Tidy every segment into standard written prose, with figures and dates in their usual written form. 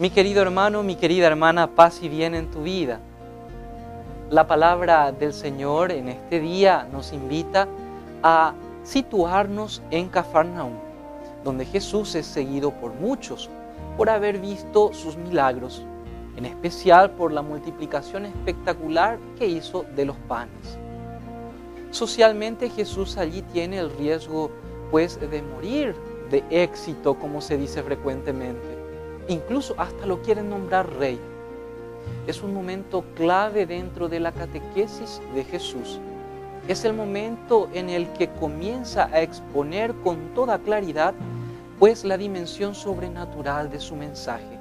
Mi querido hermano, mi querida hermana, paz y bien en tu vida. La palabra del Señor en este día nos invita a situarnos en Cafarnaúm, donde Jesús es seguido por muchos por haber visto sus milagros, en especial por la multiplicación espectacular que hizo de los panes. Socialmente Jesús allí tiene el riesgo pues de morir de éxito, como se dice frecuentemente. Incluso hasta lo quieren nombrar rey. Es un momento clave dentro de la catequesis de Jesús. Es el momento en el que comienza a exponer con toda claridad pues la dimensión sobrenatural de su mensaje.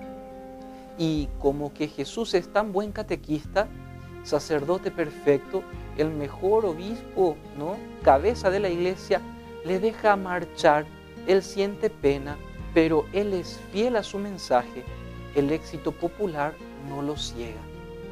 Y como que Jesús es tan buen catequista, sacerdote perfecto, el mejor obispo, ¿no?, cabeza de la iglesia, le deja marchar. Él siente pena, pero él es fiel a su mensaje. El éxito popular no lo ciega.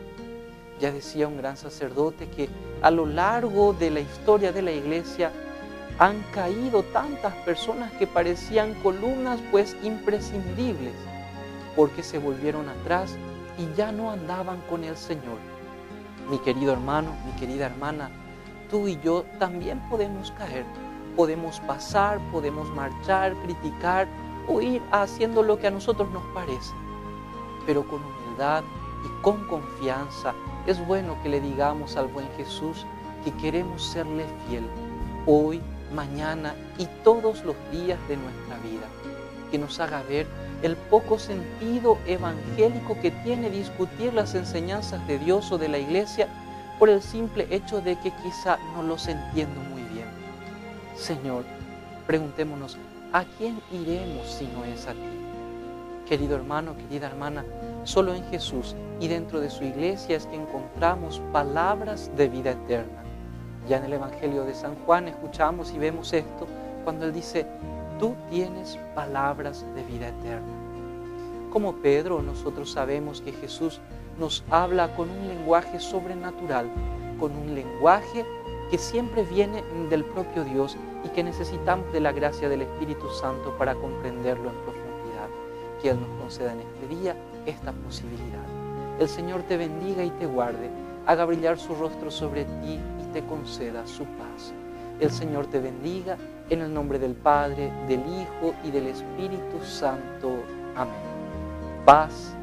Ya decía un gran sacerdote que a lo largo de la historia de la iglesia han caído tantas personas que parecían columnas pues imprescindibles, porque se volvieron atrás y ya no andaban con el Señor. Mi querido hermano, mi querida hermana, tú y yo también podemos caer. Podemos pasar, podemos marchar, criticar o ir haciendo lo que a nosotros nos parece. Pero con humildad y con confianza es bueno que le digamos al buen Jesús que queremos serle fiel hoy, mañana y todos los días de nuestra vida. Que nos haga ver el poco sentido evangélico que tiene discutir las enseñanzas de Dios o de la Iglesia por el simple hecho de que quizá no los entiendo muy bien. Señor, preguntémonos, ¿a quién iremos si no es a ti? Querido hermano, querida hermana, solo en Jesús y dentro de su iglesia es que encontramos palabras de vida eterna. Ya en el Evangelio de San Juan escuchamos y vemos esto cuando Él dice, tú tienes palabras de vida eterna. Como Pedro, nosotros sabemos que Jesús nos habla con un lenguaje sobrenatural, con un lenguaje que siempre viene del propio Dios y que necesitamos de la gracia del Espíritu Santo para comprenderlo en profundidad. Que Él nos conceda en este día esta posibilidad. El Señor te bendiga y te guarde, haga brillar su rostro sobre ti y te conceda su paz. El Señor te bendiga en el nombre del Padre, del Hijo y del Espíritu Santo. Amén. Paz